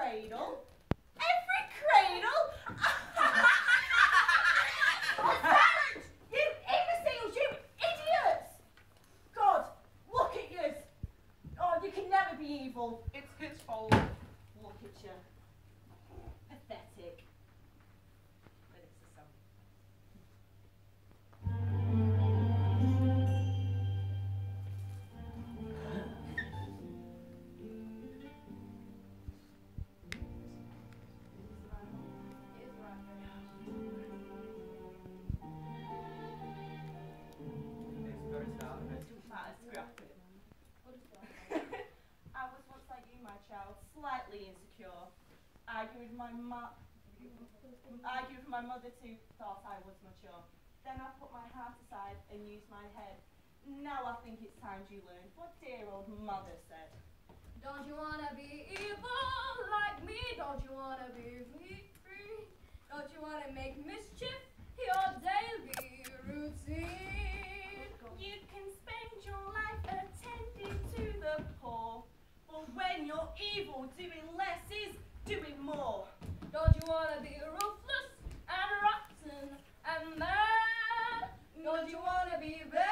cradle. Every cradle. You imbeciles, you idiots! God, look at you. Oh, you can never be evil. It's his fault. Look at you. Pathetic. But it's a song. I was once like you, my child, slightly insecure. Argued with my mother too, thought I was mature. Then I put my heart aside and used my head. Now I think it's time you learned what dear old mother said. Don't you wanna be evil like me? Don't you wanna be free? Don't you wanna make mischief your daily routine? You can spend your life attending to the poor, but when you're evil, doing less is doing more. Don't you wanna be ruthless and rotten and mad? Don't you wanna be bad?